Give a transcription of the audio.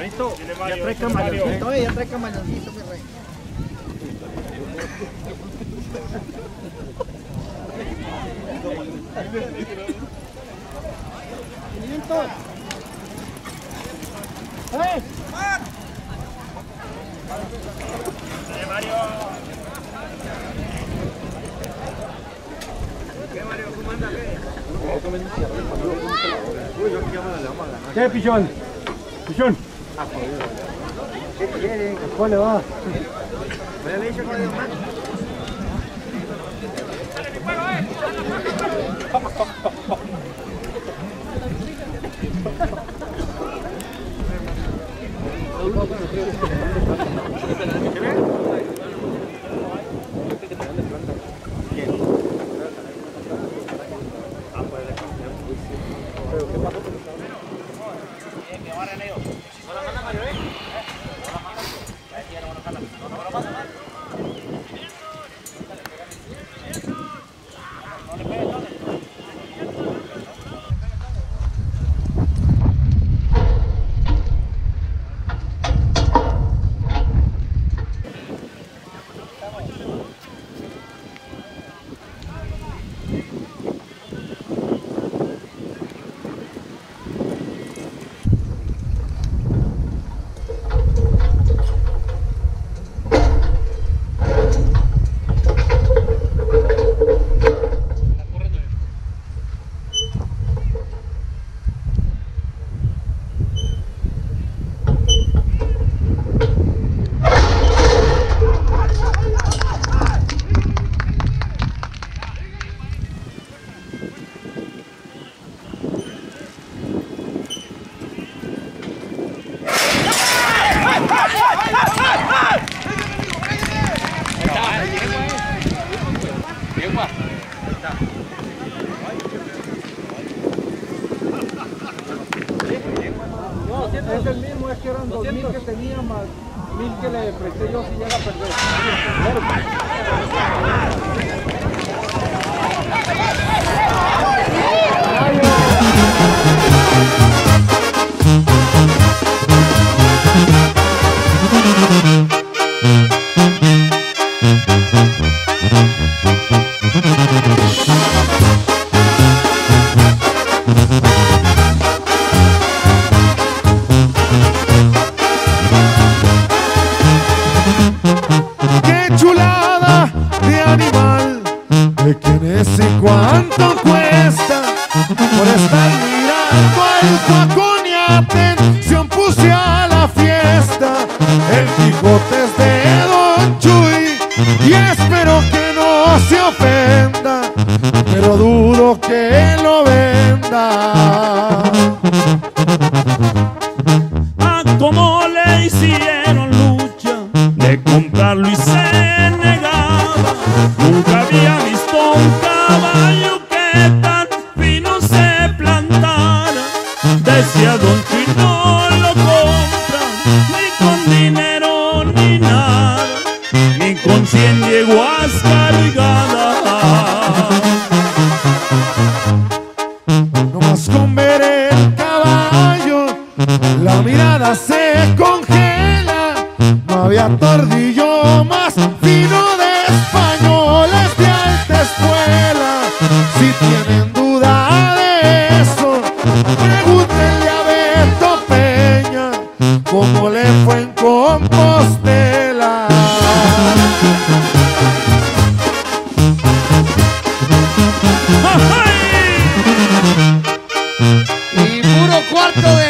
Ya trae camaleoncito, ya trae camaleoncito, mi rey. ¡Eh! Mario. ¿Qué, Mario? ¿Cómo anda? ¿Qué, Pichón? Pichón. ¿Qué quieren? ¿Cómo le va? ¿Me le he dicho con el man? Es el mismo, es que eran 2000 que tenía más 1000 que le presté yo si llega a perder. ¡Qué chulada de animal! ¿De quién es y cuánto cuesta? Por estar mirando al Facón y atención puse a la fiesta. El Quijote es de Don Chuy y espero que no se ofenda, pero dudo que lo venda. A como le hicieron lucha de comprarlo y se negaba. Nunca había visto un caballo que tan fino se plantara. Decía Don Chuy no lo compra ni con dinero ni nada, ni con 100 yeguas cargadas. Nomás con ver el caballo la mirada se congela. No había tordillo más fino de españoles de alta escuela. Si tienen duda de eso, pregúntenle a Beto Peña cómo le fue en Compostela. Y puro cuarto de